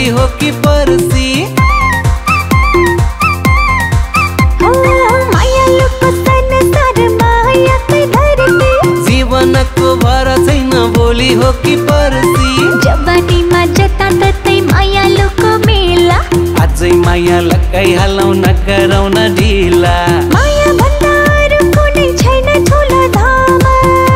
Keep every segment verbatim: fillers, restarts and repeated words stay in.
भोलि हो कि पर्सी जीवनको भर छैन भोलि हो कि पर्सी जवानीमा जता ततै मायालुको मेला अझै माया लगाइहालौँ नगरौँ न ढिला माया भन्दा अरू कुनै छैन ठुलो धाम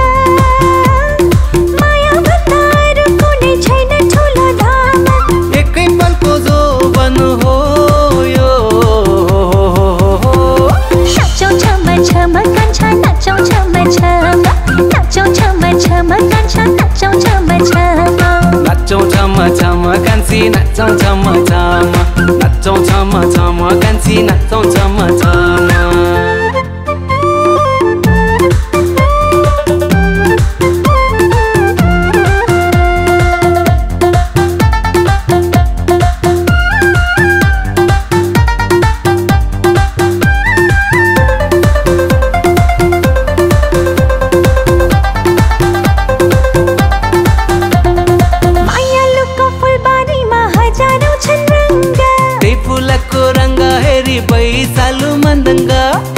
माया भन्दा अरू कुनै छैन ठुलो धाम एकै पलको जोबन हो यो नाचौँ छम छम कान्छा नाचौँ छम छम नाचौँ छम छम कान्छा नाचौँ छम छम नाचौँ छम छम कान्छी नाचौँ छम छम नाचौँ छम छम कान्छी नाचौँ छम छम बैसालु मन्दङ्ग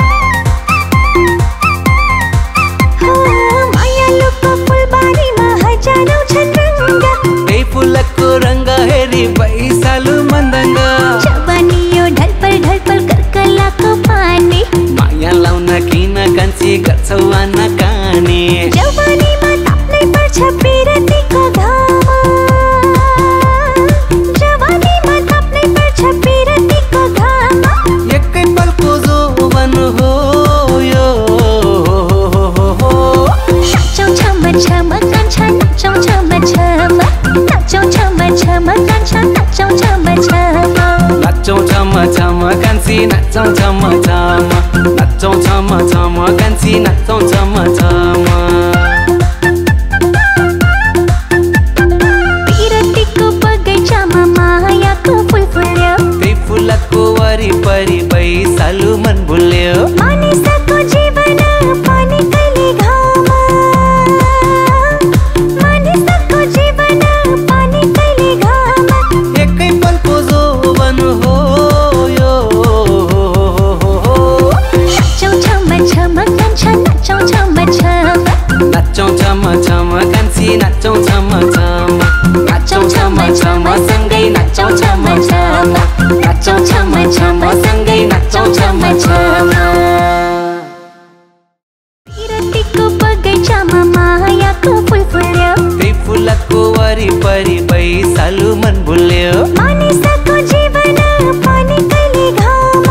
मायालुको फुलबारीमा हजारौँ छन् रङ्ग त्यही फुलको रङ्ग हेरी बैसालु मन्दङ्ग जवानी यो ढलपल ढलपल कर्कलाको पानी माया लाउन किन कान्छी गर्छौ आनाकानी जवानीमा ताप्नै पर्छ पिरतीको घाम जवानीमा ताप्नै पर्छ पिरतीको घाम एकै पलको जोबन हो यो नाचौँ छम छम कान्छा नाचौँ छम छम नाचौँ छम छम कान्छा नाचौँ छम छम नाचौँ छम छम कान्छी नाचौँ छम छम नाचौँ छम छम कान्छी नाचौँ छम छम पिरतीको बगैँचामा मायाको फुल फुल्यो त्यही फुलको वरिपरि बैसालु मन भुल्यो मानिसको जीवन पानी कहिले घाम मानिसको जीवन पानी कहिले घाम एकै पलको जोबन हो यो नाचौँ छम छम कान्छा नाचौँ छम छम नाचौँ छम छम कान्छी नाचौँ छम छम नाचौँ छम छम सँगै नाचौँ छम छम नाचौँ छम छम सँगै नाचौँ छम छम पिरतीको बगैँचामा मायाको फुल फुल्यो त्यही फुलको वरिपरि बैसालु मन भुल्यो मानिसको जीवन पानी कहिले घाम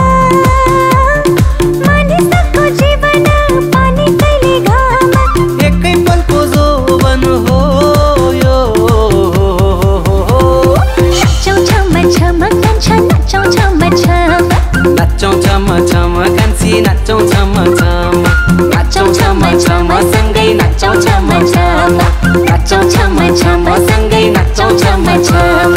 मानिसको जीवन पानी कहिले घाम एकै पलको जोबन हो यो नाचौँ छम छम कान्छा नाचौँ छम छम नाचौँ छम छम कान्छी नाचौँ छम छम नाचौँ छम छम सँगै नाचौँ छम छम नाचौँ छम छम सँगै नाचौँ छम छम